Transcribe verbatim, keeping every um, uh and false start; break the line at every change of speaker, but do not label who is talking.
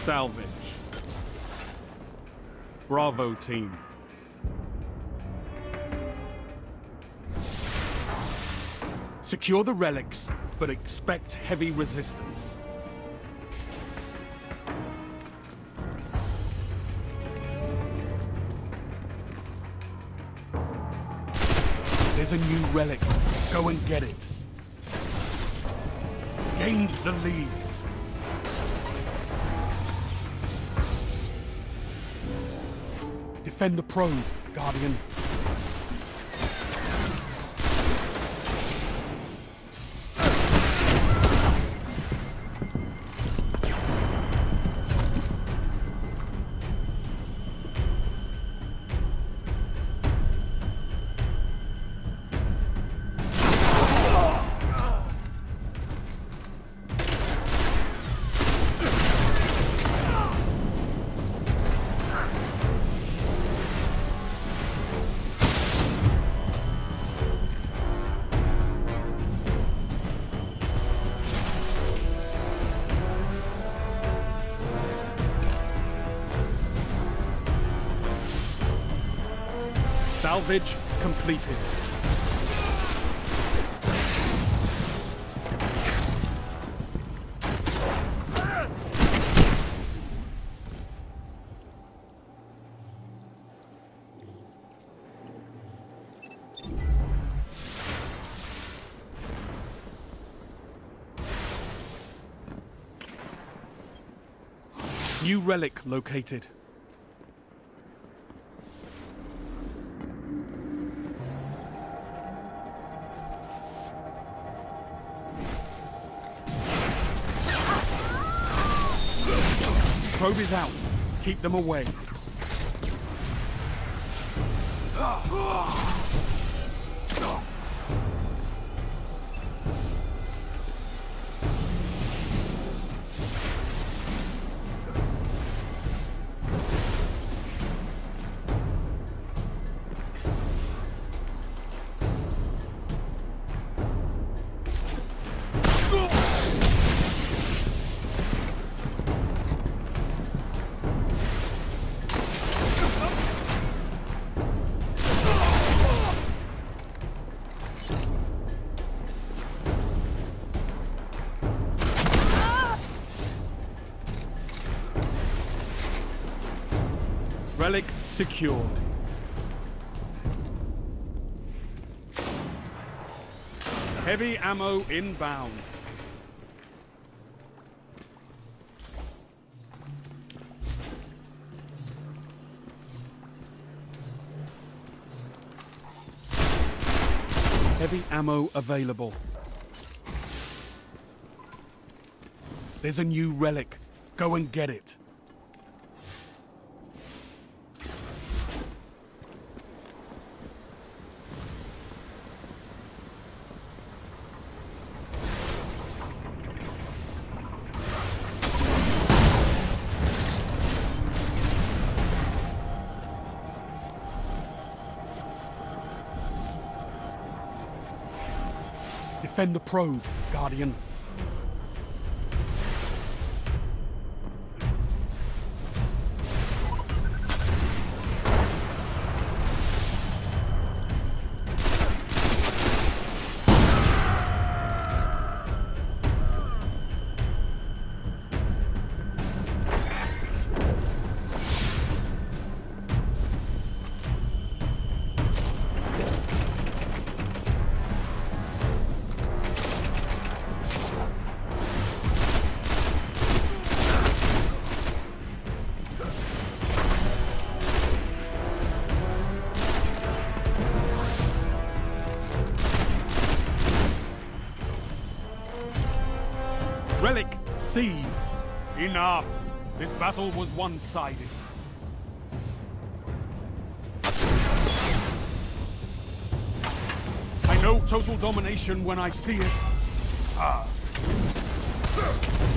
Salvage. Bravo team. Secure the relics, but expect heavy resistance. There's a new relic. Go and get it. Gained the lead. Defend the probe, Guardian. Salvage completed. New relic located. Probe is out. Keep them away. Relic secured. Heavy ammo inbound. Heavy ammo available. There's a new relic. Go and get it. Defend the probe, Guardian. Relic seized. Enough. This battle was one-sided. I know total domination when I see it. Ah.